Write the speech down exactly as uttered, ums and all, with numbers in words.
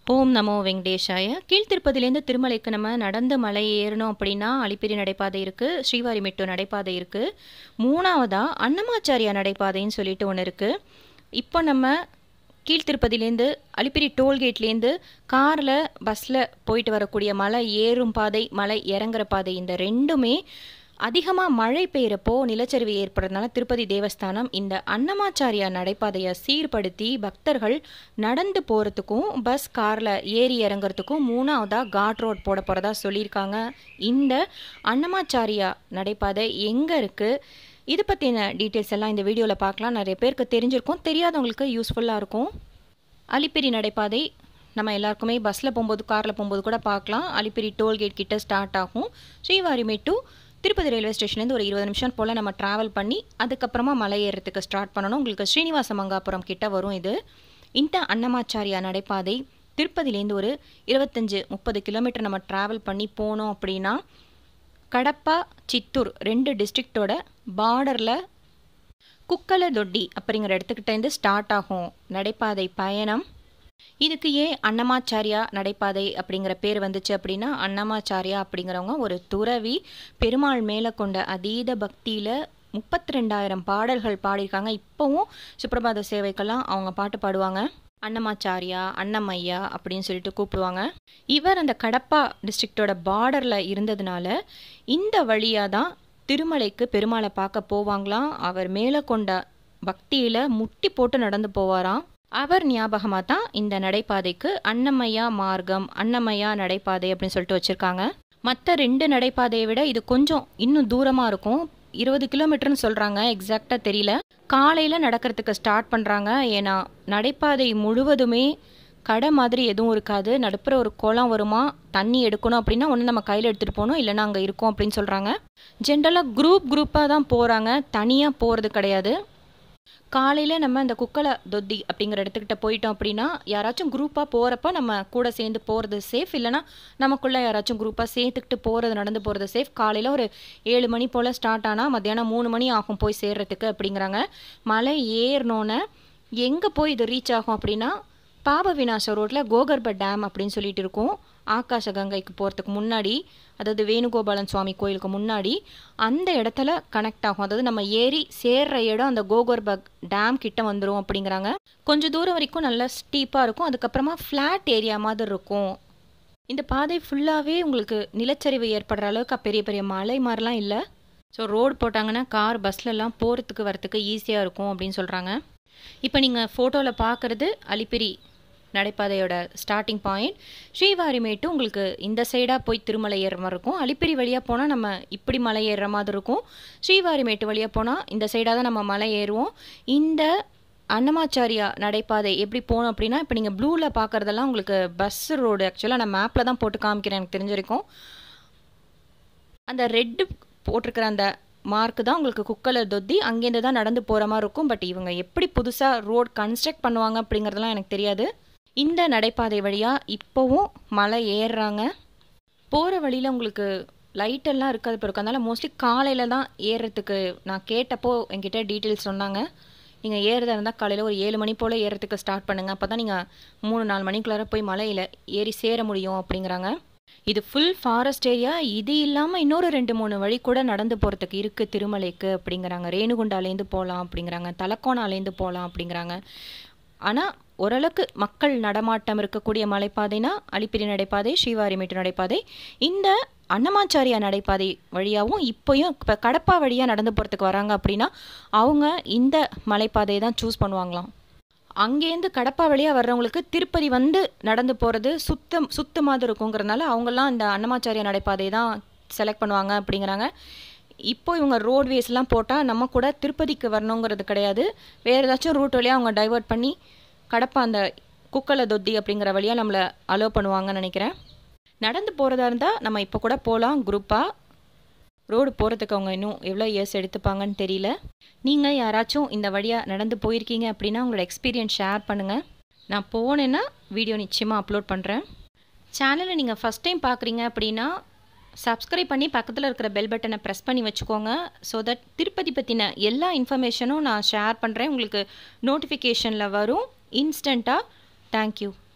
ஓம் நமோ வெங்கடேஷாய. கீழ்த்திருப்பதிலேருந்து திருமலைக்கு நம்ம நடந்து மலை ஏறணும் அப்படின்னா அலிப்பிரி நடைபாதை இருக்குது, ஸ்ரீவாரிமெட்டு நடைபாதை இருக்குது. மூணாவதாக அன்னமாச்சாரியா நடைபாதைன்னு சொல்லிட்டு ஒன்று இருக்குது. இப்போ நம்ம கீழ்த்திருப்பதிலேருந்து அலிப்பிரி டோல்கேட்லேருந்து காரில் பஸ்ஸில் போயிட்டு வரக்கூடிய மலை ஏறும் பாதை, மலை இறங்குற பாதை, இந்த ரெண்டுமே அதிகமாக மழை பெய்கிறப்போ நிலச்சரிவு ஏற்படுறதுனால திருப்பதி தேவஸ்தானம் இந்த அன்னமாச்சாரியா நடைபாதையை சீர்படுத்தி பக்தர்கள் நடந்து போகிறதுக்கும் பஸ் காரில் ஏறி இறங்குறதுக்கும் மூணாவதாக காட் ரோட் போட போகிறதா சொல்லியிருக்காங்க. இந்த அன்னமாச்சாரியா நடைபாதை எங்கே இருக்குது, இது பற்றின டீட்டெயில்ஸ் எல்லாம் இந்த வீடியோவில் பார்க்கலாம். நிறைய பேருக்கு தெரிஞ்சிருக்கும், தெரியாதவங்களுக்கு யூஸ்ஃபுல்லாக இருக்கும். அலிப்பிரி நடைபாதை நம்ம எல்லாருக்குமே பஸ்ஸில் போகும்போது காரில் போகும்போது கூட பார்க்கலாம். அலிப்பிரி டோல்கேட் கிட்ட ஸ்டார்ட் ஆகும். ஸ்ரீவாரிமெட்டு திருப்பதி ரயில்வே ஸ்டேஷன்லேருந்து ஒரு இருபது நிமிஷம் போல் நம்ம ட்ராவல் பண்ணி அதுக்கப்புறமா மலை ஏறுறதுக்கு ஸ்டார்ட் பண்ணணும். உங்களுக்கு ஸ்ரீனிவாச மங்காபுரம் கிட்ட வரும். இது இந்த அன்னமாச்சாரியா நடைபாதை திருப்பதிலேருந்து ஒரு இருபத்தஞ்சு முப்பது கிலோமீட்டர் நம்ம ட்ராவல் பண்ணி போனோம் அப்படின்னா கடப்பா சித்தூர் ரெண்டு டிஸ்ட்ரிக்டோட பார்டரில் குக்கலதொட்டி அப்படிங்கிற இடத்துக்கிட்டேருந்து ஸ்டார்ட் ஆகும் நடைபாதை பயணம். இதுக்கு ஏன் அன்னமாச்சாரியா நடைபாதை அப்படிங்கிற பேர் வந்துச்சு அப்படின்னா, அன்னமாச்சாரியா அப்படிங்கிறவங்க ஒரு துறவி, பெருமாள் மேலே கொண்ட அதீத பக்தியில் முப்பத்தி ரெண்டாயிரம் பாடல்கள் பாடியிருக்காங்க. இப்போவும் சுப்பிரபாத சேவைக்கெல்லாம் அவங்க பாட்டு பாடுவாங்க. அன்னமாச்சாரியா, அன்னமையா அப்படின்னு சொல்லிட்டு கூப்பிடுவாங்க. இவர் அந்த கடப்பா டிஸ்ட்ரிக்டோட பார்டரில் இருந்ததுனால இந்த வழியாக தான் திருமலைக்கு பெருமாளை பார்க்க போவாங்களாம். அவர் மேலே கொண்ட பக்தியில் முட்டி போட்டு நடந்து போவாராம். அவர் ஞாபகமாக தான் இந்த நடைபாதைக்கு அன்னமையா மார்க்கம், அன்னமையா நடைபாதை அப்படின்னு சொல்லிட்டு வச்சுருக்காங்க. மற்ற ரெண்டு நடைபாதையை விட இது கொஞ்சம் இன்னும் தூரமாக இருக்கும். இருபது கிலோமீட்டர்னு சொல்கிறாங்க, எக்ஸாக்டாக தெரியல. காலையில் நடக்கிறதுக்கு ஸ்டார்ட் பண்ணுறாங்க. ஏன்னா நடைபாதை முழுவதுமே கடை மாதிரி எதுவும் இருக்காது. நடுப்புற ஒரு குளம் வருமா, தண்ணி எடுக்கணும் அப்படின்னா ஒன்று நம்ம கையில் எடுத்துகிட்டு போகணும், இல்லைன்னா அங்கே இருக்கோம் அப்படின்னு சொல்கிறாங்க. ஜென்ரலாக குரூப் குரூப்பாக தான் போகிறாங்க, தனியாக போகிறது கிடையாது. காலையில் நம்ம இந்த குக்கல தொத்தி அப்படிங்கிற இடத்துக்கிட்ட போயிட்டோம் அப்படின்னா யாராச்சும் குரூப்பாக போகிறப்ப நம்ம கூட சேர்ந்து போகிறது சேஃப், இல்லைனா நமக்குள்ளே யாராச்சும் குரூப்பாக சேர்த்துக்கிட்டு போகிறது, நடந்து போகிறது சேஃப். காலையில் ஒரு ஏழு மணி போல் ஸ்டார்ட் ஆனால் மத்தியானம் மூணு மணி ஆகும் போய் சேர்றதுக்கு அப்படிங்கிறாங்க. மலை ஏறினோன்னே எங்கே போய் இது ரீச் ஆகும் அப்படின்னா பாப விநாச ரோட்டில் கோகர்ப டேம் அப்படின்னு சொல்லிட்டு இருக்கும். ஆகாச கங்கைக்கு போகிறதுக்கு முன்னாடி, அதாவது வேணுகோபாலன் சுவாமி கோயிலுக்கு முன்னாடி அந்த இடத்துல கனெக்ட் ஆகும். அதாவது நம்ம ஏறி சேர்ற இடம் அந்த கோகர்ப டேம் கிட்ட வந்துடும் அப்படிங்கிறாங்க. கொஞ்சம் தூரம் வரைக்கும் நல்லா ஸ்டீப்பாக இருக்கும், அதுக்கப்புறமா ஃப்ளாட் ஏரியா மாதிரி இருக்கும். இந்த பாதை ஃபுல்லாகவே உங்களுக்கு நிலச்சரிவு ஏற்படுற அளவுக்கு பெரிய பெரிய மலை மாதிரிலாம் இல்லை. ஸோ ரோடு போட்டாங்கன்னா கார் பஸ்லலாம் போகிறதுக்கு வரத்துக்கு ஈஸியாக இருக்கும் அப்படின்னு சொல்கிறாங்க. இப்போ நீங்கள் ஃபோட்டோவில் பார்க்குறது அலிப்பிரி நடைபாதையோட ஸ்டார்டிங் பாயிண்ட். ஸ்ரீவாரிமெட்டு உங்களுக்கு இந்த சைடாக போய் திருமலை ஏறுற மாதிரி இருக்கும். அலிப்பிரி வழியாக போனால் நம்ம இப்படி மலை ஏறுற மாதிரி இருக்கும். ஸ்ரீவாரிமெட்டு வழியாக போனால் இந்த சைடாக தான் நம்ம மலை ஏறுவோம். இந்த அன்னமாச்சாரியா நடைபாதை எப்படி போகணும் அப்படின்னா, இப்போ நீங்கள் ப்ளூவில் பார்க்குறதெல்லாம் உங்களுக்கு பஸ் ரோடு. ஆக்சுவலாக நான் மேப்பில் தான் போட்டு காமிக்கிறேன், எனக்கு தெரிஞ்சிருக்கும். அந்த ரெட்டு போட்டிருக்கிற அந்த மார்க்கு தான் உங்களுக்கு குக்கல தொத்தி, அங்கேருந்து தான் நடந்து போகிற மாதிரி இருக்கும். பட் இவங்க எப்படி புதுசாக ரோட் கன்ஸ்ட்ரக்ட் பண்ணுவாங்க அப்படிங்கிறதுலாம் எனக்கு தெரியாது. இந்த நடைபாதை வழியாக இப்போவும் மலை ஏறுறாங்க. போகிற வழியில் உங்களுக்கு லைட்டெல்லாம் இருக்காது இப்போ இருக்கும். அதனால் மோஸ்ட்லி காலையில் தான் ஏறுறதுக்கு நான் கேட்டப்போ என்கிட்ட டீட்டெயில்ஸ் சொன்னாங்க. நீங்கள் ஏறுறதா இருந்தால் காலையில் ஒரு ஏழு மணி போல் ஏறுறதுக்கு ஸ்டார்ட் பண்ணுங்கள், அப்போ தான் நீங்கள் மூணு நாலு மணிக்குள்ளார போய் மலையில் ஏறி சேர முடியும் அப்படிங்கிறாங்க. இது ஃபுல் ஃபாரஸ்ட் ஏரியா. இது இல்லாமல் இன்னொரு ரெண்டு மூணு வழி கூட நடந்து போகிறதுக்கு இருக்குது திருமலைக்கு அப்படிங்கிறாங்க. ரேணுகுண்டாலேருந்து போகலாம் அப்படிங்கிறாங்க, தலக்கோணாலேருந்து போகலாம் அப்படிங்கிறாங்க. ஆனால் ஓரளவுக்கு மக்கள் நடமாட்டம் இருக்கக்கூடிய மலைப்பாதைனா அலிப்பிரி நடைபாதை, ஸ்ரீவாரிமெட்டு நடைபாதை. இந்த அன்னமாச்சாரியா நடைபாதை வழியாகவும் இப்போயும் இப்போ கடப்பா வழியாக நடந்து போகிறதுக்கு வராங்க அப்படின்னா அவங்க இந்த மலைப்பாதையை தான் சூஸ் பண்ணுவாங்களாம். அங்கேருந்து கடப்பா வழியாக வர்றவங்களுக்கு திருப்பதி வந்து நடந்து போகிறது சுத்தம் சுத்த மாதிரி இருக்குங்கிறதுனால அவங்கெல்லாம் இந்த அன்னமாச்சாரியா நடைபாதையை தான் செலக்ட் பண்ணுவாங்க அப்படிங்கிறாங்க. இப்போ இவங்க ரோட்வேஸ்லாம் போட்டால் நம்ம கூட திருப்பதிக்கு வரணுங்கிறது கிடையாது, வேறு ஏதாச்சும் ரூட் வழியாக அவங்க டைவர்ட் பண்ணி கடப்பா அந்த குக்கல தொத்தி அப்படிங்கிற வழியாக நம்மளை அலோவ் பண்ணுவாங்கன்னு நினைக்கிறேன். நடந்து போகிறதா இருந்தால் நம்ம இப்போ கூட போகலாம் குரூப்பாக. ரோடு போகிறதுக்கு அவங்க இன்னும் எவ்வளோ இயர்ஸ் எடுத்துப்பாங்கன்னு தெரியல. நீங்கள் யாராச்சும் இந்த வழியாக நடந்து போயிருக்கீங்க அப்படின்னா உங்களோட எக்ஸ்பீரியன்ஸ் ஷேர் பண்ணுங்கள். நான் போனேன்னா வீடியோ நிச்சயமாக அப்லோட் பண்ணுறேன். சேனலை நீங்கள் ஃபஸ்ட் டைம் பார்க்குறீங்க அப்படின்னா சப்ஸ்கிரைப் பண்ணி பக்கத்தில் இருக்கிற பெல் பட்டனை ப்ரெஸ் பண்ணி வச்சுக்கோங்க. ஸோ தட் திருப்பதி பற்றின எல்லா இன்ஃபர்மேஷனும் நான் ஷேர் பண்ணுறேன் உங்களுக்கு நோட்டிஃபிகேஷனில் வரும் இன்ஸ்டண்ட்டாக. தேங்க்யூ.